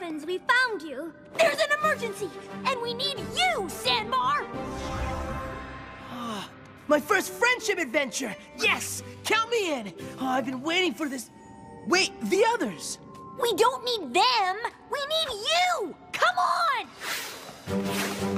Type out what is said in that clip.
orphans, we found you. There's an emergency, and we need you, Sandbar! My first friendship adventure! Yes! Count me in! Oh, I've been waiting for this. Wait, the others! We don't need them! We need you! Come on!